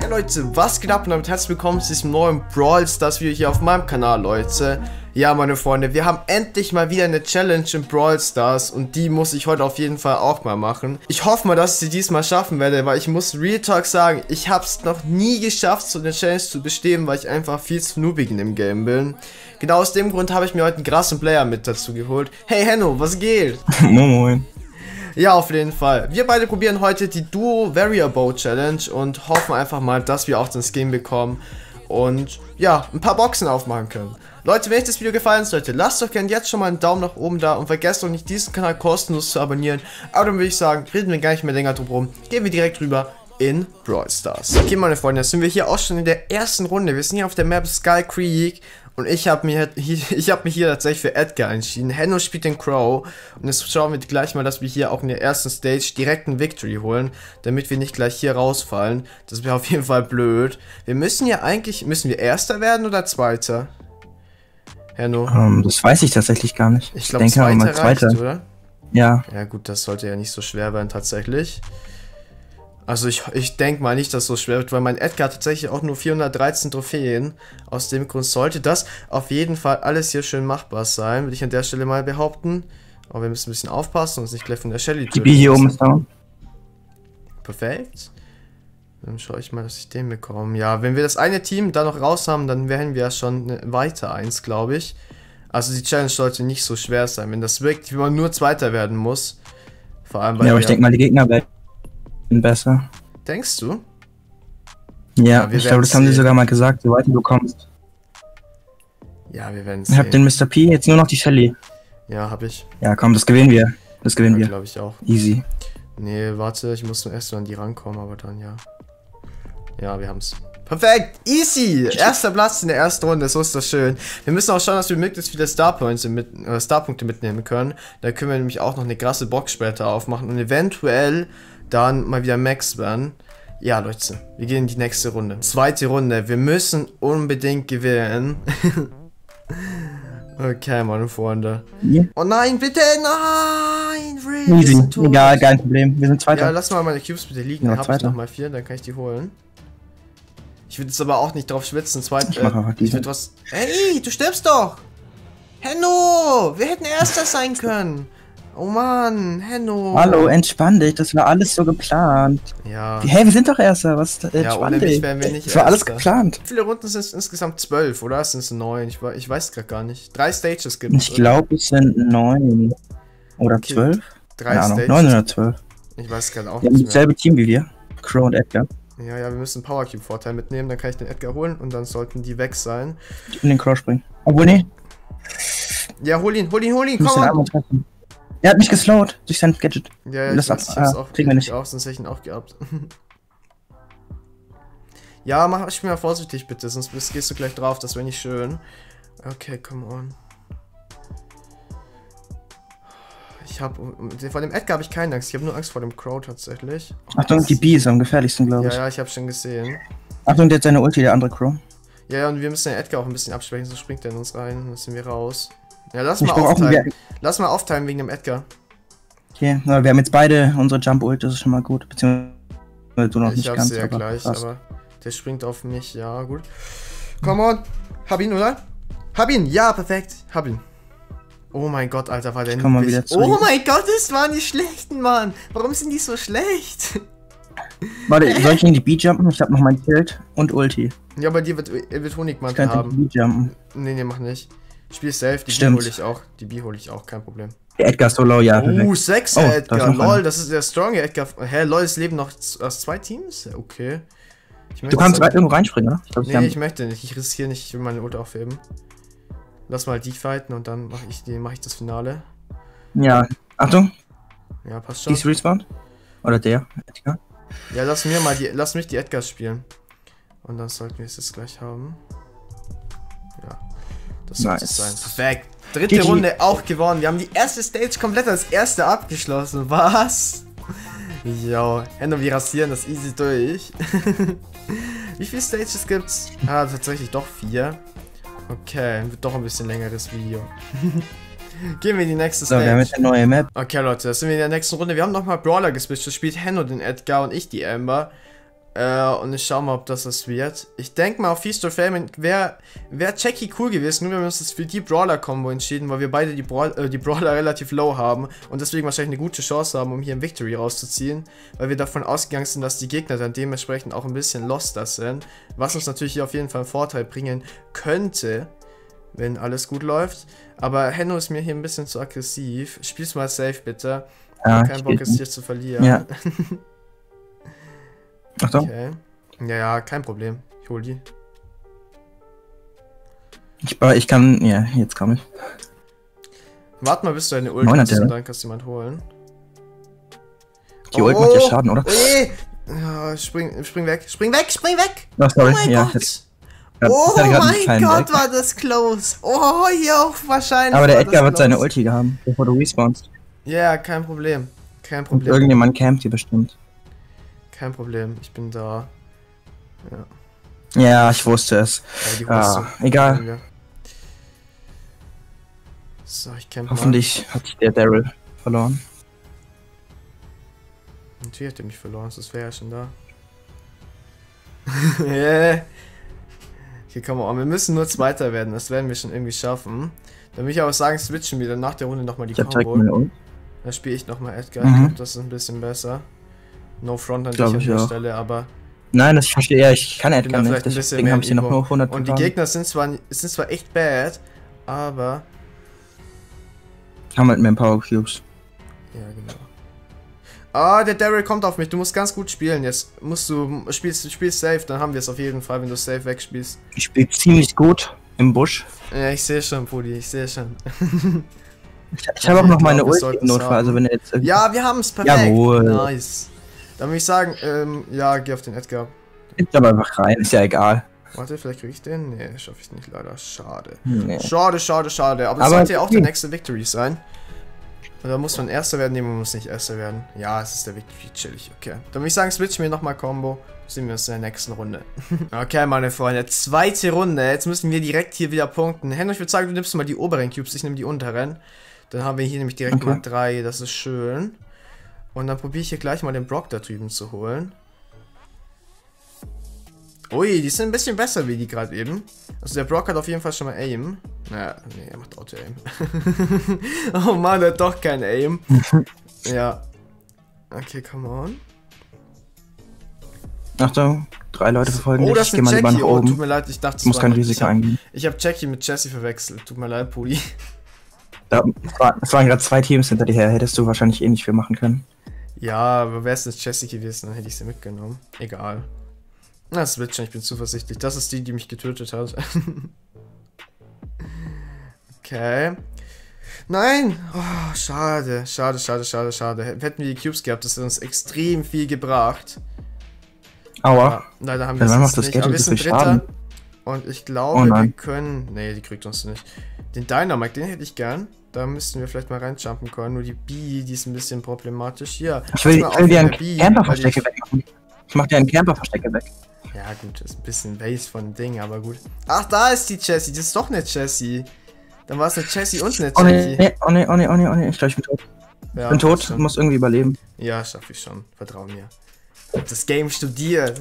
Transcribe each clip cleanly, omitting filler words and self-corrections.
Hey Leute, was geht ab und damit herzlich willkommen zu diesem neuen Brawl Stars Video hier auf meinem Kanal, Leute. Ja, meine Freunde, wir haben endlich mal wieder eine Challenge in Brawl Stars und die muss ich heute auf jeden Fall auch mal machen. Ich hoffe mal, dass ich sie diesmal schaffen werde, weil ich muss Real Talk sagen, ich habe es noch nie geschafft, so eine Challenge zu bestehen, weil ich einfach viel zu noobig in dem Game bin. Genau aus dem Grund habe ich mir heute einen krassen Player mit dazu geholt. Hey Henno, was geht? Moin Moin. Ja, auf jeden Fall. Wir beide probieren heute die Duo Variable Challenge und hoffen einfach mal, dass wir auch den Skin bekommen und ja, ein paar Boxen aufmachen können. Leute, wenn euch das Video gefallen sollte, lasst doch gerne jetzt schon mal einen Daumen nach oben da und vergesst doch nicht, diesen Kanal kostenlos zu abonnieren. Aber dann würde ich sagen, reden wir gar nicht mehr länger drum rum, gehen wir direkt rüber in Brawl Stars. Okay, meine Freunde, jetzt sind wir hier auch schon in der ersten Runde. Wir sind hier auf der Map Skull Creek. Und ich habe mich hier tatsächlich für Edgar entschieden. Henno spielt den Crow. Und jetzt schauen wir gleich mal, dass wir hier auch in der ersten Stage direkt einen Victory holen. Damit wir nicht gleich hier rausfallen. Das wäre auf jeden Fall blöd. Wir müssen ja eigentlich... Müssen wir Erster werden oder Zweiter? Henno? Das weiß ich tatsächlich gar nicht. Ich glaube, Zweiter reicht, oder? Ja. Ja gut, das sollte ja nicht so schwer werden tatsächlich. Also ich denke mal nicht, dass es so schwer wird, weil mein Edgar hat tatsächlich auch nur 413 Trophäen. Aus dem Grund sollte das auf jeden Fall alles hier schön machbar sein, würde ich an der Stelle mal behaupten. Aber wir müssen ein bisschen aufpassen und uns nicht gleich von der Shelly töten. Die B hier oben ist down. Perfekt. Dann schaue ich mal, dass ich den bekomme. Ja, wenn wir das eine Team da noch raus haben, dann werden wir ja schon weiter eins, glaube ich. Also die Challenge sollte nicht so schwer sein, wenn das wirklich, wenn man nur Zweiter werden muss. Vor allem weil ja, aber ich denke mal, die Gegner werden besser. Denkst du? Ja, ich glaube, das haben die sogar mal gesagt, so weit du kommst. Ja, wir werden sehen. Ich hab den Mr. P, jetzt nur noch die Shelly. Ja, hab ich. Ja, komm, das gewinnen wir. Das gewinnen wir. Glaube ich auch. Easy. Nee, warte, ich muss nur erst an die rankommen, aber dann ja. Ja, wir haben's. Perfekt! Easy! Erster Platz in der ersten Runde, so ist das schön. Wir müssen auch schauen, dass wir möglichst viele Starpunkte mitnehmen können. Da können wir nämlich auch noch eine krasse Box später aufmachen und eventuell dann mal wieder Max werden. Ja, Leute, wir gehen in die nächste Runde. Zweite Runde, wir müssen unbedingt gewinnen. Okay, meine Freunde. Ja. Oh nein, bitte, nein! Easy, egal, kein Problem, wir sind Zweiter. Ja, lass mal meine Cubes bitte liegen, dann hab ich noch mal 4, dann kann ich die holen. Ich will jetzt aber auch nicht drauf schwitzen, ich will was... Ey, du stirbst doch! Henno! Wir hätten Erster sein können! Oh Mann, Henno! Hallo, entspann dich, das war alles so geplant. Ja. Hey, wir sind doch Erster, was? Ja, ohne mich wären wir nicht das war alles geplant. Wie viele Runden sind es insgesamt? 12, oder? Sind es 9? Ich weiß gerade gar nicht. 3 Stages gibt es. Ich glaube, es sind 9. Oder 12? 3 Stages. 9 oder 12. Ich weiß gerade auch nicht. Wir haben dasselbe Team wie wir. Crow und Edgar. Ja, wir müssen einen Power Cube Vorteil mitnehmen, dann kann ich den Edgar holen und dann sollten die weg sein. Ich will den Crow springen. Obwohl, nee. Ja, hol ihn, komm! Er hat mich geslowt durch sein Gadget. Ja, ich hab's auch, kriegen wir nicht. Sonst hätte ich ihn auch gehabt. Ja, spiel mal vorsichtig bitte, sonst gehst du gleich drauf, das wäre nicht schön. Okay, come on. Vor dem Edgar habe ich keine Angst, ich habe nur Angst vor dem Crow tatsächlich. Achtung, die B ist am gefährlichsten, glaube ich. Ja, ich habe schon gesehen. Achtung, der hat seine Ulti, der andere Crow. Ja, und wir müssen den Edgar auch ein bisschen absprechen, sonst springt er in uns rein, dann sind wir raus. Ja, lass mal aufteilen. Lass mal aufteilen wegen dem Edgar. Okay, wir haben jetzt beide unsere Jump-Ult, das ist schon mal gut. Beziehungsweise du noch nicht ganz. Ich hab's ja gleich, fast. Aber der springt auf mich, ja, gut. Come on. Hab ihn, oder? Hab ihn, ja, perfekt. Hab ihn. Oh mein Gott, Alter, war der nicht. Oh mein Gott, das waren die schlechten, Mann. Warum sind die so schlecht? Warte, soll ich in die B-Jumpen? Ich hab noch mein Tilt und Ulti. Ja, aber dir wird Honigmantel haben. Die B-Jumpen. Nee, mach nicht. Spiel safe, die B hole ich auch. Die B hole ich auch, kein Problem. Der Edgar ist so low, ja. 6 Edgar, lol, das ist der stronge Edgar. Hä, lol, es leben noch aus 2 Teams? Okay. Du kannst irgendwo reinspringen, oder? Nee, ich möchte nicht, ich riskiere nicht, ich will meine Ult aufheben. Lass mal die fighten und dann mach ich das Finale. Ja, Achtung. Ja, passt schon. Die ist respawned? Oder der Edgar? Ja, lass mich die Edgars spielen. Und dann sollten wir es jetzt gleich haben. Ja. Das sollte es sein. Perfekt. Dritte Runde auch gewonnen. Wir haben die erste Stage komplett als erste abgeschlossen. Was? Jo, Henno, wir rasieren das easy durch. Wie viele Stages gibt's? Ah, tatsächlich doch 4. Okay, wird doch ein bisschen längeres Video. Gehen wir in die nächste Stage. So, wir haben jetzt eine neue Map. Okay, Leute, das sind wir in der nächsten Runde. Wir haben nochmal Brawler geswitcht. Das spielt Henno den Edgar und ich die Amber. Und ich schau mal, ob das was wird. Ich denke mal, auf Feast or Famine wäre Jackie cool gewesen. Nur wir haben uns das für die Brawler-Kombo entschieden, weil wir beide die Brawler relativ low haben. Und deswegen wahrscheinlich eine gute Chance haben, um hier ein Victory rauszuziehen. Weil wir davon ausgegangen sind, dass die Gegner dann dementsprechend auch ein bisschen loster sind. Was uns natürlich hier auf jeden Fall einen Vorteil bringen könnte, wenn alles gut läuft. Aber Henno ist mir hier ein bisschen zu aggressiv. Spiel's mal safe, bitte. Ja, Kein Bock, es hier zu verlieren. Ja. Achtung. Okay. Ja, kein Problem. Ich hol die. Ich kann, ja, jetzt kann ich. Warte mal, bis du eine Ult hast und dann kannst du jemand holen. Die Ult macht ja Schaden, oder? Ja, spring weg. Spring weg! Oh, sorry. Oh mein ja, Gott! jetzt, Oh mein Gott, weg. war das close! Oh, hier auch wahrscheinlich. Aber der Edgar wird seine Ulti haben, bevor du respawnst. Ja, kein Problem. Kein Und Problem. irgendjemand campt hier bestimmt. Kein Problem, ich bin da. Ja. Ja, ich wusste es. Egal. So, ich camp Hoffentlich hat sich der Daryl verloren. Natürlich hat er mich verloren, das wäre ja schon da. Yeah. Hier kommen wir an. Wir müssen nur Zweiter werden, das werden wir schon irgendwie schaffen. Dann will ich aber sagen, switchen wir dann nach der Runde nochmal die Combo. Dann spiele ich nochmal Edgar. Ich glaube, das ist ein bisschen besser. No front an dich an der Stelle, aber... Nein, das verstehe ja, ich kann Edgar nicht, deswegen deswegen habe ich hier noch nur 100 Und die Gegner sind zwar echt bad, aber... Haben halt mehr Power Cubes. Ja, genau. Ah, der Daryl kommt auf mich, du musst ganz gut spielen jetzt. Spielst safe, dann haben wir es auf jeden Fall, wenn du safe wegspielst. Ich spiele ziemlich gut im Busch. Ja, ich sehe schon, Pudi, ich sehe schon. Ich habe auch noch meine Ulti im Notfall, also wenn er jetzt... Ja, wir haben es perfekt. Jawohl. Nice. Dann würde ich sagen, ja, geh auf den Edgar. Ich glaube einfach rein, ist ja egal. Warte, vielleicht kriege ich den? Nee, schaffe ich nicht, leider. Schade. Nee. Schade. Aber das sollte ja auch der nächste Victory sein. Und da muss man Erster werden, nee, man muss nicht Erster werden. Ja, es ist der Victory, chillig, okay. Dann würde ich sagen, switchen wir nochmal Combo. Sehen wir uns in der nächsten Runde. Okay, meine Freunde, zweite Runde. Jetzt müssen wir direkt hier wieder punkten. Henno, ich würde sagen, du nimmst mal die oberen Cubes, ich nehme die unteren. Dann haben wir hier nämlich direkt mal 3, das ist schön. Und dann probiere ich hier gleich mal den Brock da drüben zu holen. Ui, die sind ein bisschen besser wie die gerade eben. Also der Brock hat auf jeden Fall schon mal Aim. Naja, nee, er macht Auto-Aim. Oh Mann, er hat doch kein Aim. Ja. Okay, come on. Achtung, 3 Leute verfolgen dich. Das ist Geh mal Jackie. lieber nach oben. Tut mir leid, ich dachte, ich muss kein Risiko eingehen. Ich habe Jackie mit Jessie verwechselt. Tut mir leid, Pudi. Es waren gerade 2 Teams hinter dir her. Hättest du wahrscheinlich eh nicht viel machen können. Ja, aber wäre es nicht Jessie gewesen, dann hätte ich sie mitgenommen. Egal. Na, das wird schon, ich bin zuversichtlich. Das ist die mich getötet hat. Okay. Nein! Oh, schade. Hätten wir die Cubes gehabt, das hätte uns extrem viel gebracht. Aua. Ja, leider haben wir es nicht. Aber wir sind Dritter. Und ich glaube, wir können... Nee, die kriegt uns nicht. Den Dynamite, den hätte ich gern. Da müssten wir vielleicht mal reinjumpen können. Nur die B, die ist ein bisschen problematisch. Hier. Ich will dir ein Camper-Verstecke wegmachen. Ich mach dir ein Camper-Verstecke weg. Ja gut, das ist ein bisschen Base von Ding, aber gut. Ach, da ist die Jessie. Das ist doch eine Jessie. Dann war es eine Jessie und eine Jackie. Oh ne. Ich glaube, ich bin tot. Ja, ich bin tot, muss irgendwie überleben. Ja, schaff ich schon. Vertrau mir. Ich hab das Game studiert.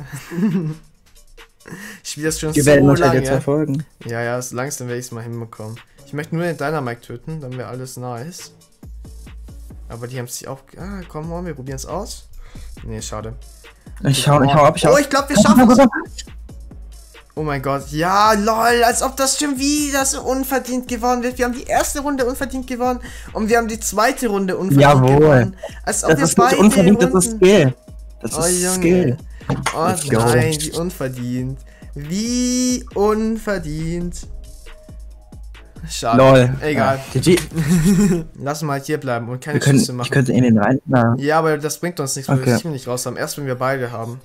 Ich spiele das schon so lange. Jetzt verfolgen. Ja, so langsam werde ich es mal hinbekommen. Ich möchte nur den Dynamite töten, dann wäre alles nice. Aber die haben sich auch... Ah, komm mal, wir probieren es aus. Nee, schade. Ich hau ab. Oh, ich glaube, wir schaffen es. Oh mein Gott. Ja, lol, als ob das schon wieder so unverdient gewonnen wird. Wir haben die erste Runde unverdient gewonnen und wir haben die zweite Runde unverdient gewonnen. Als ob das ist nicht unverdient, das ist Skill. Das ist Skill. Oh nein, wie unverdient. Wie unverdient. Schade. Lol. Egal. GG. Lass mal hier bleiben und keine Schüsse machen. Ich könnte in den rein. Na. Ja, aber das bringt uns nichts, weil wir das Team nicht raus haben. Erst wenn wir beide haben.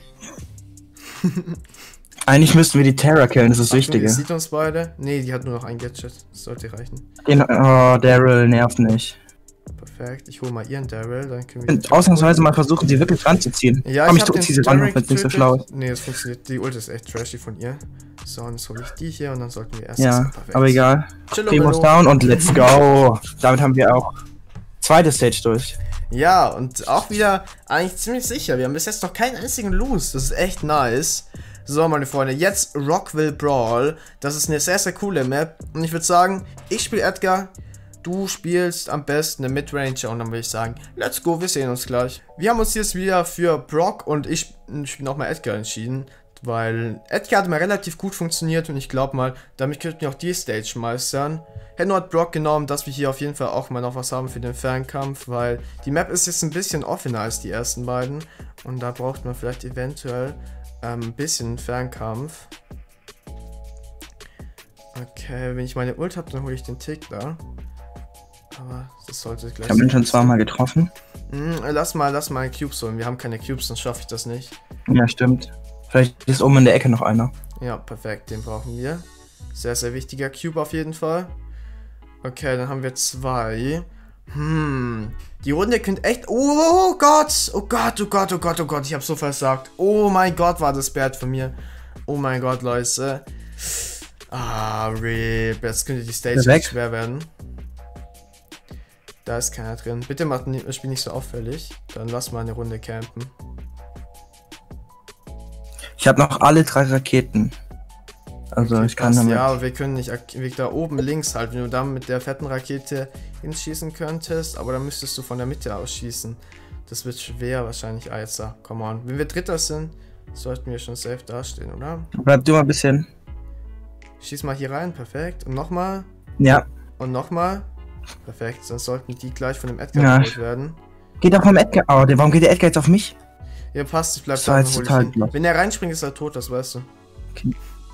Eigentlich müssten wir die Terra killen, das ist das Wichtige. Sieht uns beide? Nee, die hat nur noch ein Gadget. Das sollte reichen. Oh, Daryl nervt nicht. Perfekt, ich hole mal ihren Daryl, dann können wir... Ausnahmsweise mal versuchen, sie wirklich ranzuziehen. Ja, komm, ich ziehe sie ran, wenn es nicht so schlau ist. Nee, das funktioniert. Die Ult ist echt trashy von ihr. So, und jetzt hole ich die hier und dann sollten wir erst... Ja, aber egal. Primus down und let's go. Damit haben wir auch zweite Stage durch. Ja, und auch wieder eigentlich ziemlich sicher. Wir haben bis jetzt noch keinen einzigen Lose. Das ist echt nice. So, meine Freunde, jetzt Rockville Brawl. Das ist eine sehr, sehr coole Map. Und ich würde sagen, ich spiele Edgar. Du spielst am besten eine Midranger und dann würde ich sagen, let's go, wir sehen uns gleich. Wir haben uns jetzt wieder für Brock und ich spiele nochmal Edgar entschieden, weil Edgar hat mal relativ gut funktioniert und ich glaube mal, damit könnten wir auch die Stage meistern. Henno hat Brock genommen, dass wir hier auf jeden Fall auch mal noch was haben für den Fernkampf, weil die Map ist jetzt ein bisschen offener als die ersten beiden und da braucht man vielleicht eventuell ein bisschen Fernkampf. Okay, wenn ich meine Ult habe, dann hole ich den Tick da. Aber das sollte gleich. Ich habe ihn schon zweimal getroffen. Lass mal Cubes holen. Wir haben keine Cubes, sonst schaffe ich das nicht. Ja, stimmt. Vielleicht ist oben in der Ecke noch einer. Ja, perfekt. Den brauchen wir. Sehr, sehr wichtiger Cube auf jeden Fall. Okay, dann haben wir 2. Die Runde könnte echt... Oh Gott! Oh Gott, oh Gott, oh Gott, oh Gott. Ich habe so versagt. Oh mein Gott, war das bad von mir. Oh mein Gott, Leute. RIP. Jetzt könnte die Stage echt schwer werden. Da ist keiner drin. Bitte macht das Spiel nicht so auffällig. Dann lass mal eine Runde campen. Ich habe noch alle 3 Raketen. Also okay, ich kann damit... Ja, aber wir können nicht... Da oben links halt, wenn du da mit der fetten Rakete hinschießen könntest. Aber dann müsstest du von der Mitte aus schießen. Das wird schwer wahrscheinlich. Ah, jetzt da. Come on. Wenn wir Dritter sind, sollten wir schon safe dastehen, oder? Bleib du mal ein bisschen. Schieß mal hier rein. Perfekt. Und nochmal. Ja. Und nochmal. Perfekt, sonst sollten die gleich von dem Edgar geholt werden. Geht auch vom Edgar. Oh, warum geht der Edgar jetzt auf mich? Ja, passt, ich bleib da und hol ich ihn. Wenn er reinspringt, ist er tot, das weißt du. Okay.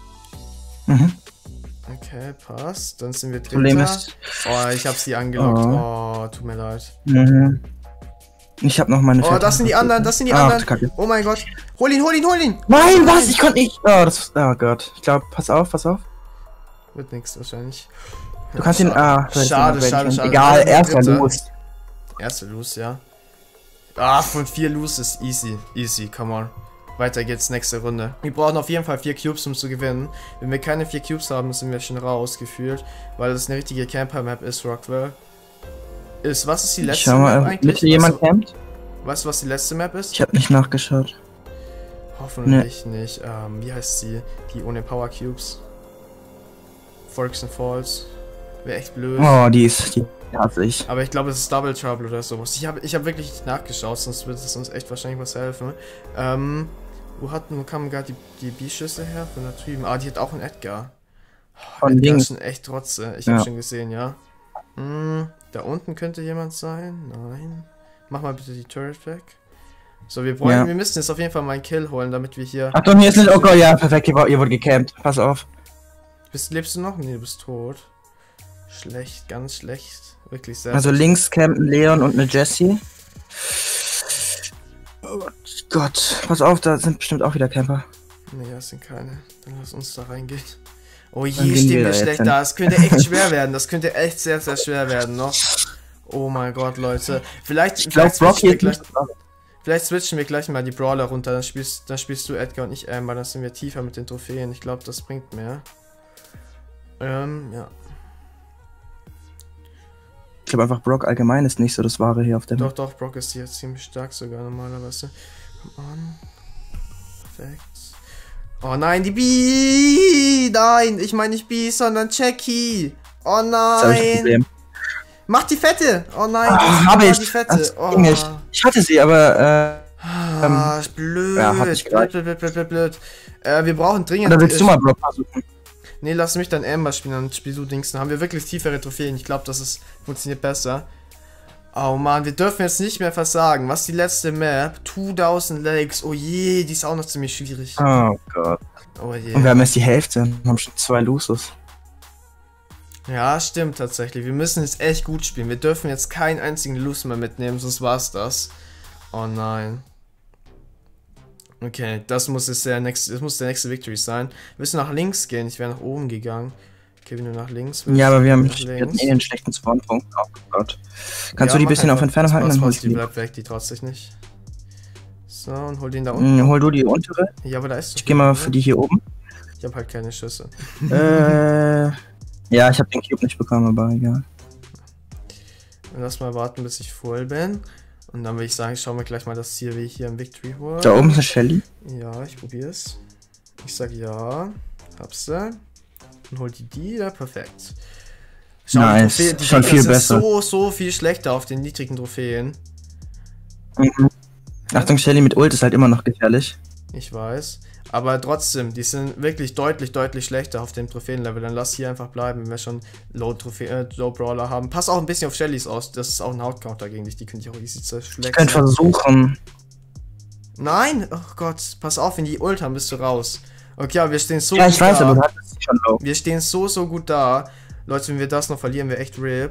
Okay, passt. Dann sind wir Dritter. Problem ist... Oh, ich hab sie angelockt. Oh, tut mir leid. Ich hab noch meine... Oh, das sind die anderen, das sind die anderen. Oh mein Gott. Hol ihn, hol ihn, hol ihn! Nein, was? Ich konnte nicht... Oh Gott. Ich glaube, pass auf, pass auf. Wird nichts wahrscheinlich. Du kannst ihn... Schade. Egal, erster Los. Erster Los, ja. Ah, von 4 Los ist easy. Easy, come on. Weiter geht's, nächste Runde. Wir brauchen auf jeden Fall 4 Cubes, um zu gewinnen. Wenn wir keine 4 Cubes haben, sind wir schon raus, gefühlt. Weil das eine richtige Camper-Map ist, Rockville. Was ist die letzte Map eigentlich? Bitte jemand campt? Weißt du, was die letzte Map ist? Ich habe nicht nachgeschaut. Hoffentlich nicht. Wie heißt sie? Die ohne Power Cubes. Forks and Falls. Wäre echt blöd. Oh, die hasse ich. Aber ich glaube, es ist Double Trouble oder sowas. Ich hab wirklich nicht nachgeschaut, sonst würde es uns echt wahrscheinlich was helfen. Wo kamen gerade die B-Schüsse her? Von da drüben. Ah, die hat auch einen Edgar. Oh, Edgar ist schon echt trotze. Ich habe schon gesehen, ja. Da unten könnte jemand sein. Nein. Mach mal bitte die Turret weg. So, wir müssen jetzt auf jeden Fall mal einen Kill holen, damit wir hier... Achtung, hier ist ein... Oh Gott, ja, perfekt, ihr wurde gecampt. Pass auf. Lebst du noch? Nee, du bist tot. Schlecht, ganz schlecht. Wirklich sehr. Also links campen Leon und eine Jessie. Oh Gott, pass auf, da sind bestimmt auch wieder Camper. Nee, das sind keine. Dann lass uns da reingehen. Oh je, stehen wir schlecht da. Es könnte echt schwer werden. Das könnte echt sehr, sehr schwer werden noch. Oh mein Gott, Leute. Vielleicht switchen wir gleich mal die Brawler runter. Dann spielst du Edgar und ich Amber. Dann sind wir tiefer mit den Trophäen. Ich glaube, das bringt mehr. Ja. Ich glaube einfach, Brock allgemein ist nicht so das Wahre hier auf der Map. Doch, Brock ist hier ziemlich stark sogar normalerweise. Come on. Perfekt. Oh nein, die B! Nein, ich meine nicht B, sondern Jackie. Oh nein. Mach die Fette. Oh nein, hab ich. Die Fette. Oh. Ich hatte sie, aber blöd. Ja, blöd. Wir brauchen dringend... Oder willst du mal Brock versuchen? Nee, lass mich dann Amber spielen, dann spielst du Dings. Dann haben wir wirklich tiefere Trophäen. Ich glaube, funktioniert besser. Oh man, wir dürfen jetzt nicht mehr versagen. Was ist die letzte Map? 2000 Lakes. Oh je, die ist auch noch ziemlich schwierig. Oh Gott. Oh je. Und wir haben jetzt die Hälfte. Wir haben schon 2 Loses. Ja, stimmt tatsächlich. Wir müssen jetzt echt gut spielen. Wir dürfen jetzt keinen einzigen Lose mehr mitnehmen, sonst war's das. Oh nein. Okay, das muss der nächste Victory sein. Wir müssen nach links gehen. Ich wäre nach oben gegangen. Okay, wenn du nach links willst. Ja, aber wir hatten eh einen schlechten Spawnpunkt. Oh Gott. Kannst du die ein bisschen auf Entfernung halten? Dann hol ich die. Bleibt weg, die traut sich nicht. So, und hol den da unten. Hol du die untere. Ja, aber da ist... Ich geh mal für die hier oben. Ich habe halt keine Schüsse. Ja, ich habe den Cube nicht bekommen, aber egal. Lass mal warten, bis ich voll bin. Und dann würde ich sagen, schauen wir gleich mal, dass wir hier ein Victory holen. Da oben ist eine Shelly. Ja, ich probiere es. Ich sag ja. Hab's da. Und hol die da. Perfekt. Schau, Nice. die Schon Gegner viel sind besser. so viel schlechter auf den niedrigen Trophäen. Mhm. Achtung, Shelly mit Ult ist halt immer noch gefährlich. Ich weiß. Aber trotzdem, die sind wirklich deutlich schlechter auf dem Trophäenlevel. Dann lass hier einfach bleiben, wenn wir schon Low Brawler haben. Pass auch ein bisschen auf Shellys aus. Das ist auch ein Hautcounter gegen dich. Die können dich auch easy Ich zerschlecken. könnte versuchen. Nein! Oh Gott, pass auf, wenn die Ult haben, bist du raus. Okay, aber wir stehen so Ja, ich weiß, da. aber du hattest sie schon low. Wir stehen so gut da. Leute, wenn wir das noch verlieren, wir echt RIP.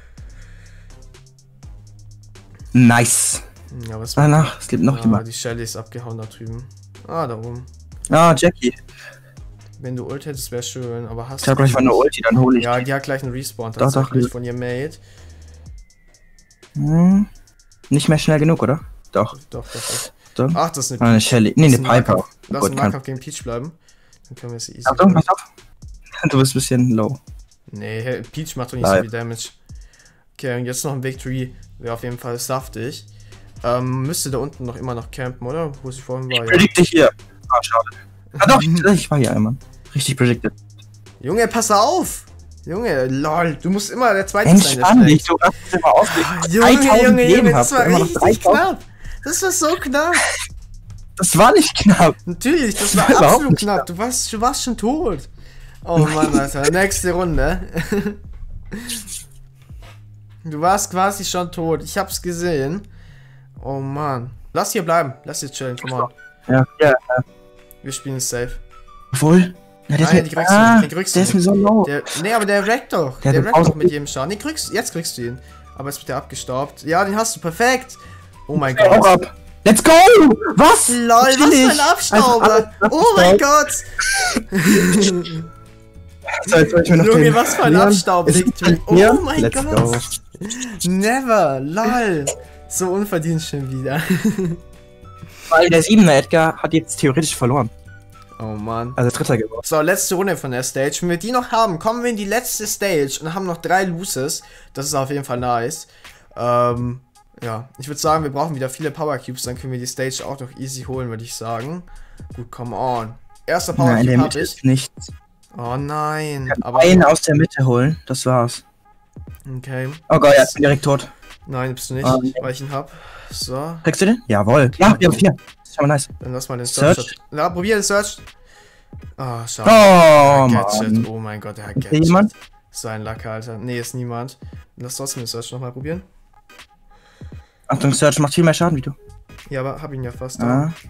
Nice. Ja, was Danach, es gibt noch jemand. Die Shelly ist abgehauen da drüben. Ah, da oben. Ah, Jackie. Wenn du Ult hättest, wäre schön, aber hast Ich hab gleich mal eine Ulti, dann hole ich. Ja, die hat gleich einen Respawn Doch, tatsächlich doch. von ihr Mate. Hm. Nicht mehr schnell genug, oder? Doch. Doch. So. Ach, das ist Ah, eine Shelly. Nee, eine Piper. Lass Gut, im kann. Nahkampf gegen Peach bleiben. Dann können wir sie easy. Achtung, pass auf. Du bist ein bisschen low. Nee, hey, Peach macht doch nicht Nein. so viel Damage. Okay, und jetzt noch ein Victory. Wäre auf jeden Fall saftig. Müsste da unten noch immer noch campen, oder? Wo sie vorhin war, ja. Predikte hier. Ah, schade. Ah, doch, ich war hier einmal. Richtig predicted. Junge, pass auf! Junge, lol, du musst immer der Zweite Entspann der dich, du hast es immer aufgelegt. Junge, das habt, war immer noch richtig 3000. knapp. Das war so knapp. Das war nicht knapp. Natürlich, das war Überhaupt absolut nicht knapp. Du warst schon tot. Oh Mann, Alter. Nächste Runde. Du warst quasi schon tot. Ich hab's gesehen. Oh Mann. Lass hier bleiben. Lass hier chillen. Komm on. Ja. Wir spielen safe. Obwohl. Ja, Nein, die kriegst du nicht. Den kriegst du der ist mir nicht. so low. Nee, aber der rackt doch. Der Der hat rackt doch 1000 mit jedem Schaden. Jetzt kriegst du ihn. Aber jetzt wird der abgestaubt. Ja, den hast du. Perfekt. Oh mein Hau Gott. ab. Let's go! Was? Lol, was für ein Abstauber. Oh mein Gott. Junge, was für ein Abstaub. Oh mein Gott. Never. Lol. So unverdient schon wieder. Weil der 7er Edgar hat jetzt theoretisch verloren. Oh Mann. Also Dritter geworden. So, letzte Runde von der Stage. Wenn wir die noch haben, kommen wir in die letzte Stage und haben noch 3 Loses. Das ist auf jeden Fall nice. Ja, ich würde sagen, wir brauchen wieder viele Power Cubes, dann können wir die Stage auch noch easy holen, würde ich sagen. Gut, come on. Erster Power Nein, Cube der habe Mitte ich. ist nichts. Oh nein. Aber Einen aus der Mitte holen, das war's. okay. Oh Gott, ja, ich bin direkt tot. Nein, bist du nicht, Nee. weil ich ihn hab. So, Kriegst du den? Jawohl. Ja, wir haben 4. Das ist schon mal nice. dann lass mal den Search. Search. Ja, probier den Search. Ah, schade. Oh, Gadget. Mann. Oh mein Gott, der hat Ist hier Gadget. jemand? So ein Lacker, Alter. Nee, ist niemand. Lass trotzdem den Search nochmal probieren. Achtung, Search macht viel mehr Schaden wie du. Ja, aber hab ihn ja fast da. Ah,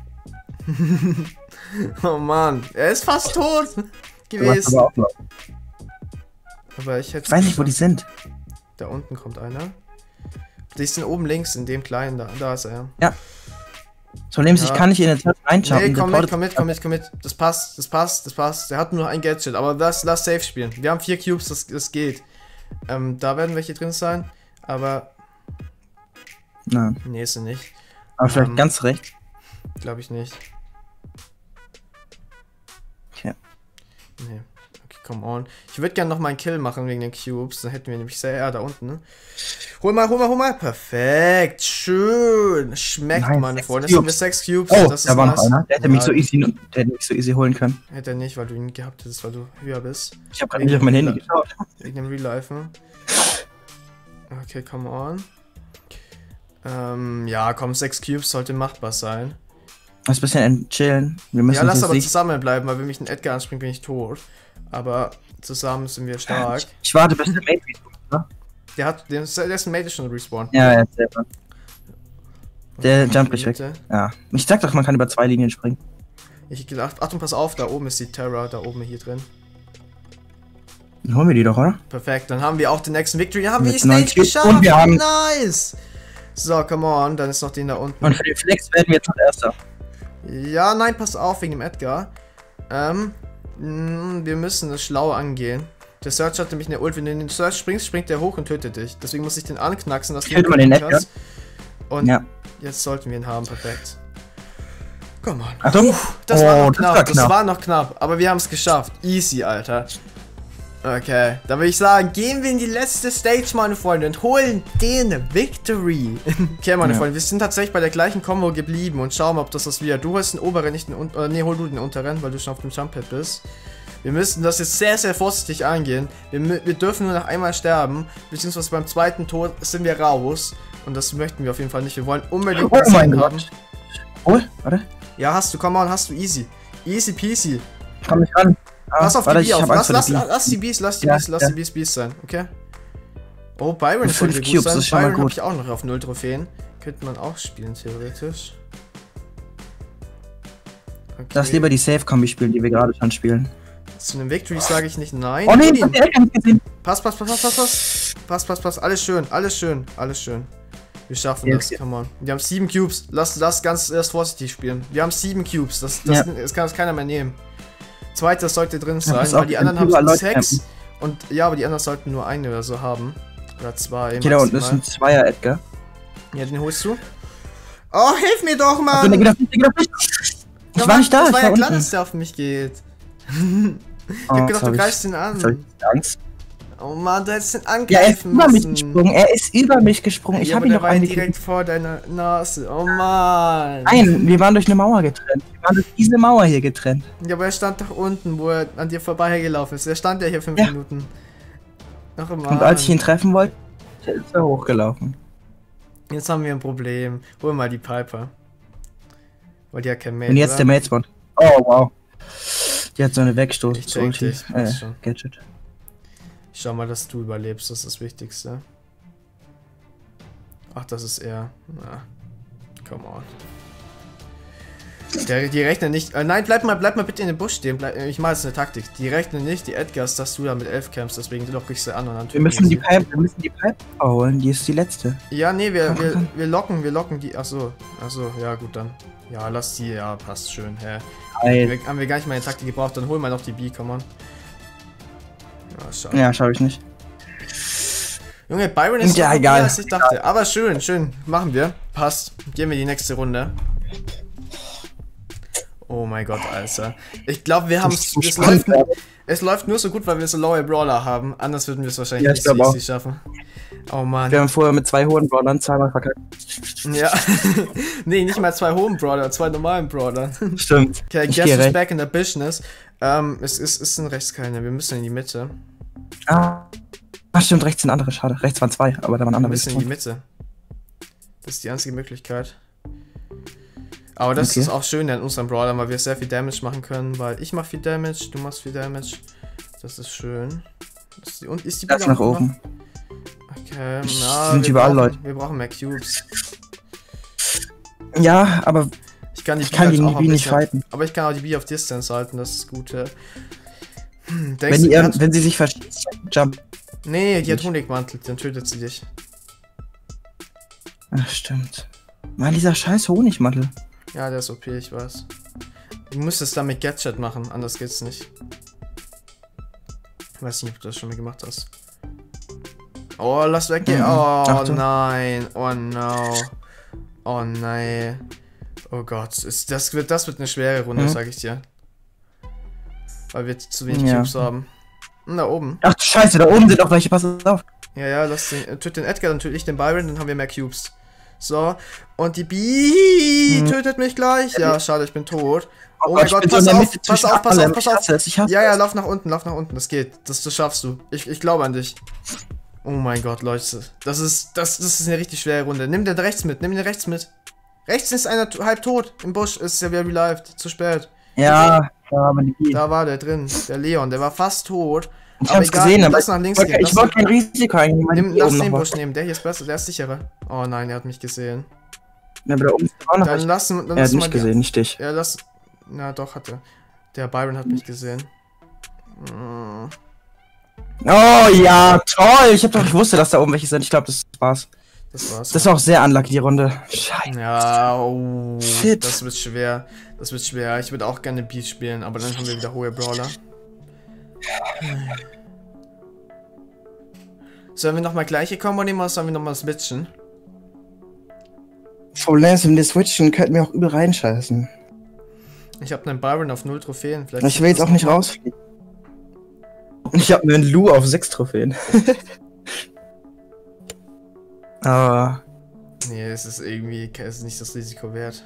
Oh Mann, er ist fast tot du hast gewesen. aber auch noch. Aber ich hätte. Ich weiß nicht, wo die sind. Da unten kommt einer. Die sind oben links in dem kleinen da. Da ist er. Ja. So, nehmen Sie, Ja. ich kann nicht in den Search reinschauen. Nee, komm mit. Das passt. Der hat nur ein Gadget, aber lass safe spielen. Wir haben 4 Cubes, das geht. Da werden welche drin sein, aber. Nein, Nee, ist sie nicht. aber vielleicht ganz rechts. Glaube ich nicht. Okay. Nee. Okay, come on. Ich würde gerne noch mal einen Kill machen wegen den Cubes. Dann hätten wir nämlich sehr da unten. Ne? Hol mal. Perfekt. Schön. Schmeckt, Nein, meine 6 Freunde. Jetzt haben wir Cubes. 6 Cubes. Oh, das ist da war noch nice. einer. Der hätte mich so easy holen können. Hätte er nicht, weil du ihn gehabt hättest, weil du höher bist. Ich habe gerade nicht auf mein Handy geschaut. Wegen dem Real Life, ne? Okay, come on. Ja, komm, 6 Cubes sollte machbar sein. Lass ein bisschen chillen. Wir müssen Ja, lass uns aber nicht- zusammenbleiben, weil wenn mich ein Edgar anspringt, bin ich tot. Aber zusammen sind wir stark. Ich warte bis der Mate respawn, oder? Der ist ein Mate schon respawned. Ja, ja, selber. Der jumpt gleich weg. Mitte. Ja. Ich sag doch, man kann über 2 Linien springen. Ich gedacht, Achtung, pass auf, da oben ist die Terra, da oben hier drin. Dann holen wir die doch, oder? Perfekt, dann haben wir auch den nächsten Victory. Dann haben wir die Mit 9 Stage Cubes geschafft. und wir haben- Nice. So, come on, dann ist noch den da unten. Und für den Flex werden wir jetzt noch Erster. Ja, nein, pass auf, wegen dem Edgar. Wir müssen das schlau angehen. Der Search hat nämlich eine Ult. Wenn du in den Search springst, springt der hoch und tötet dich. Deswegen muss ich den anknacksen, dass du Tötet man den Edgar? Und Ja. jetzt sollten wir ihn haben, perfekt. Come on. Achtung. Das war noch Oh, knapp, war das war noch knapp. Aber wir haben es geschafft. Easy, Alter. Okay, dann würde ich sagen, gehen wir in die letzte Stage, meine Freunde, und holen den Victory. Okay, meine Freunde, wir sind tatsächlich bei der gleichen Combo geblieben und schauen mal, ob das wieder. Du holst den oberen, nicht den unteren. Nee, hol du den unteren, weil du schon auf dem Jump-Pad bist. Wir müssen das jetzt sehr, sehr vorsichtig angehen. Wir dürfen nur noch einmal sterben, beziehungsweise beim zweiten Tod sind wir raus. Und das möchten wir auf jeden Fall nicht. Wir wollen unbedingt Oh mein haben. Gott. Oh, warte. Ja, hast du, komm on, hast du easy. Easy peasy. Ich komm nicht ran. Pass auf warte, die B auf. Lass die die Bs sein, okay? Oh, Byron ist könnte gut sein. das ist schon mal Byron habe gut. ich auch noch auf 0 Trophäen. Könnte man auch spielen, theoretisch. Okay. Lass lieber die Safe-Kombi spielen, die wir gerade schon spielen. Zu einem Victory sage ich nicht nein. Oh nee, ich hab die Ecke nicht gesehen. Pass. Pass. Alles schön. Wir schaffen das, come on. Wir haben 7 Cubes. Lass ganz erst vorsichtig spielen. Wir haben 7 Cubes. Das kann das keiner mehr nehmen. Zweites sollte drin sein, weil die anderen haben schon 6. Und ja, aber die anderen sollten nur eine oder so haben. Oder 2. Okay, da unten ist ein Zweier, Edgar. Ja, den holst du. Oh, hilf mir doch, Mann! Ich war nicht da, das ich war war ja klar, unten. dass der auf mich geht. Ich Oh, hab gedacht, du greifst ihn an. Angst. Oh Mann, du hättest ihn Ja, er ist angreifen über mich müssen. gesprungen. Er ist über mich gesprungen. Ich Ja, hab aber ihn der noch war ja angeklickt. direkt vor deiner Nase. Oh Mann. Nein, wir waren durch eine Mauer getrennt. Wir waren durch diese Mauer hier getrennt. Ja, aber er stand doch unten, wo er an dir vorbeigelaufen ist. Er stand ja hier 5 Ja. Minuten. Ach Mann. Und als ich ihn treffen wollte, ist er hochgelaufen. Jetzt haben wir ein Problem. Hol mal die Piper. Weil die hat kein Mate, Und jetzt oder? der Mate Spawn. Oh, wow. Die hat so eine Wegstoß. Ich denke, Ulti. passt schon. Gadget. Ich schau mal, dass du überlebst, das ist das Wichtigste. Ach, das ist er. Na, come on. Die rechnen nicht. Nein, bleib mal bitte in den Busch stehen. Ich mache jetzt eine Taktik. Die rechnen nicht, die Edgars, dass du da mit 11 campst, deswegen lock ich sie an und dann Wir müssen die Pipe holen, die ist die letzte. Ja, nee, wir locken die. Achso, ja gut dann. Ja, lass die, ja, passt schön. Hä? Haben wir gar nicht meine Taktik gebraucht, dann holen wir noch die B, come on. Ja, schade. Ja, schau ich nicht. Junge, Byron ist ja noch egal. mehr, als ich dachte. Aber schön, machen wir. Passt. Gehen wir die nächste Runde. Oh mein Gott, Alter. Ich glaube, wir haben es läuft nur so gut, weil wir so lowe Brawler haben. Anders würden wir es wahrscheinlich nicht so easy schaffen. Oh Mann. Wir haben vorher mit 2 hohen Brawlern zweimal verkackt. Ja. Nee, nicht mal 2 hohen Brawler, 2 normalen Brawler. Stimmt. Okay, guess who's back in the business. Es ist ein rechts keiner. Wir müssen in die Mitte. Ah, stimmt, rechts sind andere, schade. Rechts waren 2, aber da waren Wir andere. müssen in die Mitte. Das ist die einzige Möglichkeit. Aber das ist auch schön an unserem Brawler, weil wir sehr viel Damage machen können, weil ich mache viel Damage, du machst viel Damage. Das ist schön. Und ist die Das nach oben. Okay, na, sind überall Leute. Wir brauchen mehr Cubes. Ja, aber ich kann die B nicht fighten. Aber ich kann auch die B auf Distance halten, das ist gut. Wenn sie sich verschießt, jump. Nee, die hat Honigmantel, dann tötet sie dich. Ach, stimmt. Mann, dieser scheiß Honigmantel. Ja, der ist OP, ich weiß. Du musst es dann mit Gadget machen, anders geht's nicht. Ich weiß nicht, ob du das schon mal gemacht hast. Oh, lass weggehen. Oh nein. Oh no. Oh nein. Oh Gott. Das wird eine schwere Runde, sag ich dir. Weil wir zu wenig Cubes haben. Und da oben. Ach du Scheiße, da oben sind auch welche, pass auf. Ja, tötet den Edgar, dann töte ich den Byron, dann haben wir mehr Cubes. So, und die B tötet mich gleich. Ja, schade, ich bin tot. Oh mein Gott, pass auf. Ja, lauf nach unten, das geht. Das schaffst du. Ich glaube an dich. Oh mein Gott, Leute. Das ist eine richtig schwere Runde. Nimm den rechts mit. Rechts ist einer halb tot. Im Busch ist er wieder revived. Zu spät. Ja, aber die da war der drin. Der Leon, der war fast tot. Ich hab's gesehen, aber lass nach links gehen. Ich wollte kein Risiko eingehen. Lass den Busch nehmen. Der hier ist besser, der ist sicherer. Oh nein, er hat mich gesehen. Ja, aber da oben ist auch noch dann er hat mich gesehen, nicht dich. Ja, na doch, hatte. Der Byron hat mich gesehen. Oh ja, toll! Ich wusste, dass da oben welche sind. Ich glaube, das war's. Das ist auch sehr unlucky, die Runde. Scheiße. Ja, oh, das wird schwer. Ich würde auch gerne Beat spielen, aber dann haben wir wieder hohe Brawler. Sollen wir nochmal gleiche Combo nehmen oder sollen wir nochmal switchen? Problem ist, wenn wir switchen, könnten wir auch übel reinscheißen. Ich habe einen Byron auf 0 Trophäen. Ich will jetzt auch nicht rausfliegen. Ich hab einen Lu auf 6 Trophäen. Aber... Nee, es ist irgendwie, es ist nicht das Risiko wert.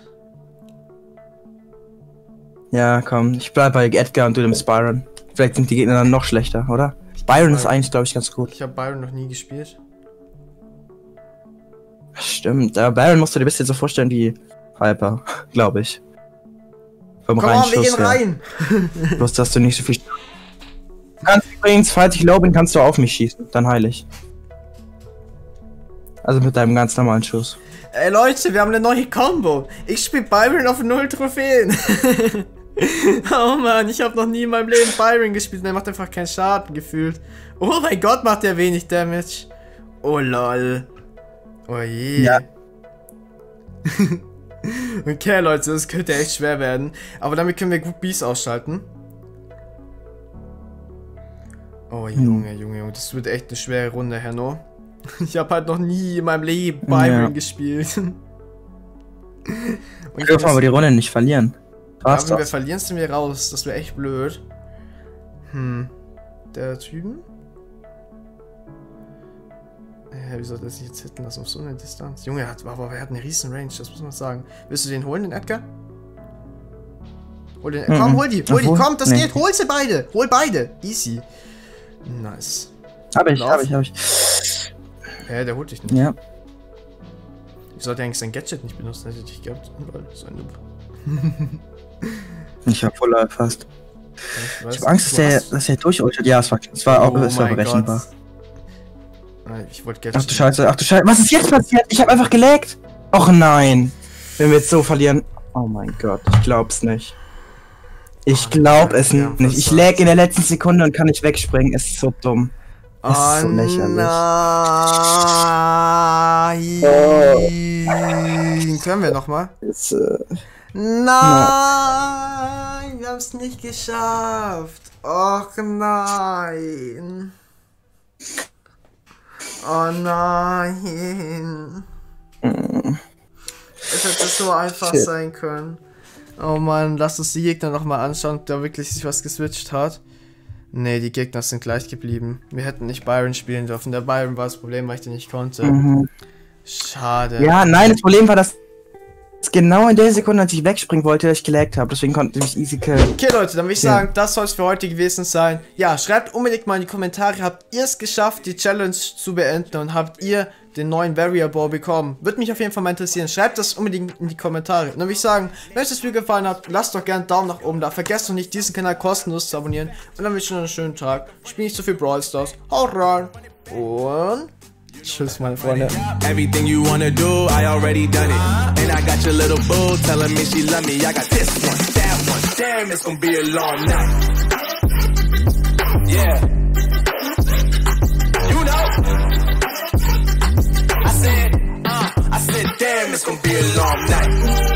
Ja, komm, ich bleib bei Edgar und du dem Byron. Vielleicht sind die Gegner dann noch schlechter, oder? Byron ist eigentlich, glaube ich, ganz gut. Ich habe Byron noch nie gespielt. Stimmt, aber Byron musst du dir ein bisschen so vorstellen wie Hyper, glaube ich. Vom Komm on, wir gehen rein! Bloß, dass du nicht so viel... Du kannst übrigens, falls ich low bin, kannst du auf mich schießen, dann heil ich. Also mit deinem ganz normalen Schuss. Ey Leute, wir haben eine neue Combo. Ich spiele Byron auf 0 Trophäen. Oh Mann, ich habe noch nie in meinem Leben Byron gespielt. Der macht einfach keinen Schaden gefühlt. Oh mein Gott, macht der wenig Damage. Oh lol. Oh je. Ja. Okay Leute, das könnte echt schwer werden. Aber damit können wir gut Beast ausschalten. Oh Junge, Junge, das wird echt eine schwere Runde, Herno. Ich habe halt noch nie in meinem Leben Byron gespielt. Und wir dürfen aber die Runde nicht verlieren. Ja, wenn wir verlieren, sind wir raus. Das wäre echt blöd. Der Typen? Wie soll der sich jetzt hitten lassen auf so eine Distanz? Junge, er hat eine riesen Range, das muss man sagen. Willst du den holen, den Edgar? Hol den, komm, hol die, komm, das geht, hol sie beide. Hol beide, easy. Nice. Hab ich. Hä, der holt dich nicht. Ja. Ich sollte eigentlich sein Gadget nicht benutzen, hätte ich dich gehabt. So ein Noob. Ich hab voll fast. Ich hab Angst, dass er durchultet. Ja, es war auch berechenbar. Ich wollte Gadget. Ach du Scheiße, was ist jetzt passiert? Ich hab einfach gelaggt. Och nein. Wenn wir jetzt so verlieren. Oh mein Gott, ich glaub's nicht. Ich glaub es nicht. Ich lag in der letzten Sekunde und kann nicht wegspringen. Es ist so dumm. Es ist so lächerlich. Nein. Können wir nochmal? Nein, wir haben es nicht geschafft. Och nein. Oh nein. Es hätte so einfach sein können. Oh Mann, lass uns die Gegner nochmal anschauen, ob da wirklich sich was geswitcht hat. Nee, die Gegner sind gleich geblieben. Wir hätten nicht Byron spielen dürfen. Der Byron war das Problem, weil ich den nicht konnte. Schade. Ja, nein, das Problem war, dass genau in der Sekunde, als ich wegspringen wollte, ich gelaggt habe. Deswegen konnte ich easy killen. Okay, Leute, dann würde ich sagen, das soll es für heute gewesen sein. Ja, schreibt unbedingt mal in die Kommentare, habt ihr es geschafft, die Challenge zu beenden und habt ihr den neuen Variable bekommen? Würde mich auf jeden Fall mal interessieren. Schreibt das unbedingt in die Kommentare. Und dann würde ich sagen, wenn euch das Video gefallen hat, lasst doch gerne einen Daumen nach oben da. Vergesst doch nicht, diesen Kanal kostenlos zu abonnieren. Und dann wünsche ich euch noch einen schönen Tag. Spiel nicht so viel Brawl Stars. Haut rein. Und tschüss, meine Freunde. Everything you wanna do, I already done it. And I got your little boo telling me she love me. I got this one, that one. Damn, it's gonna be a long night. Yeah. You know. I said, damn, it's gonna be a long night.